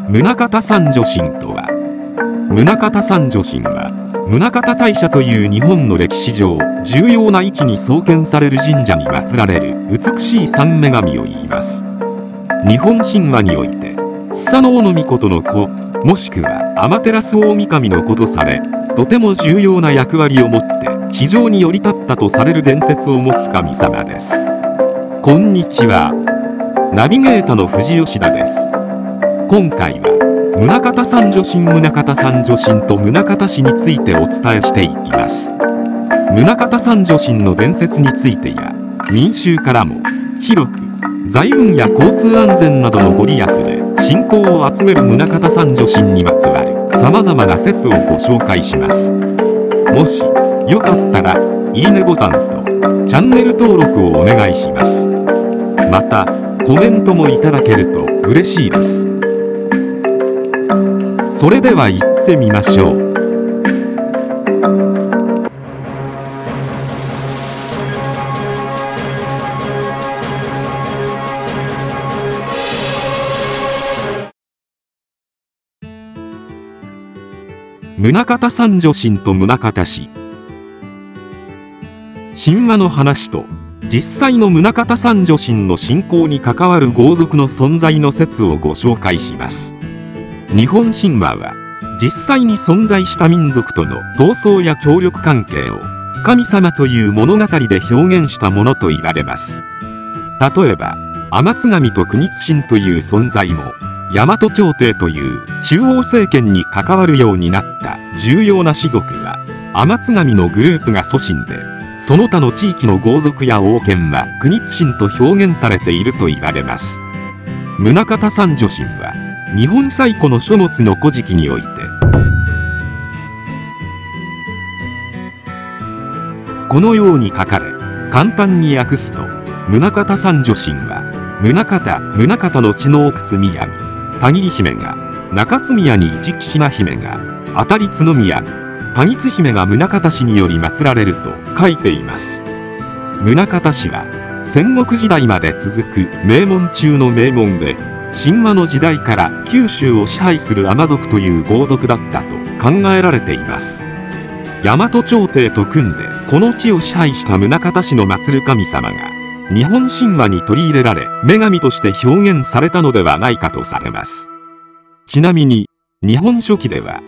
宗像三女神とは、宗像三女神は宗像大社という日本の歴史上重要な域に創建される神社に祀られる美しい三女神を言います。日本神話においてスサノオノミコトの子、もしくはアマテラスオオミカミの子とされ、とても重要な役割を持って地上に降り立ったとされる伝説を持つ神様です。こんにちは。ナビゲータの藤吉田です。今回は宗像三女神、宗像三女神と宗像氏についてお伝えしていきます。宗像三女神の伝説についてや民衆からも広く財運や交通安全などのご利益で信仰を集める宗像三女神にまつわる様々な説をご紹介します。もしよかったらいいねボタンとチャンネル登録をお願いします。またコメントもいただけると嬉しいです。それでは行ってみましょう。宗像三女神と宗像氏。神話の話と実際の宗像三女神の信仰に関わる豪族の存在の説をご紹介します。日本神話は実際に存在した民族との闘争や協力関係を神様という物語で表現したものと言われます。例えば天津神と国津神という存在も大和朝廷という中央政権に関わるようになった重要な氏族は天津神のグループが祖神で、その他の地域の豪族や王権は国津神と表現されていると言われます。宗像三女神は日本最古の書物の古事記においてこのように書かれ、簡単に訳すと宗像三女神は宗像の血の奥津宮に田切姫が、中津宮に市木島姫が、当たり津宮に谷津姫が宗像氏により祀られると書いています。宗像氏は戦国時代まで続く名門中の名門で、神話の時代から九州を支配する尼族という豪族だったと考えられています。大和朝廷と組んでこの地を支配した宗像氏の祀る神様が日本神話に取り入れられ、女神として表現されたのではないかとされます。ちなみに日本書紀では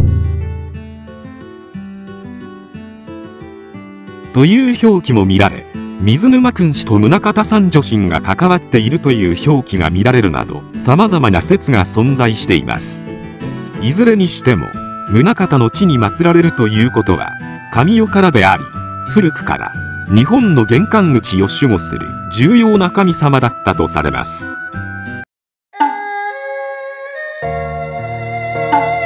という表記も見られ、水沼君氏と宗像三女神が関わっているという表記が見られるなど、様々な説が存在しています。いずれにしても宗像の地に祀られるということは神代からであり、古くから日本の玄関口を守護する重要な神様だったとされます。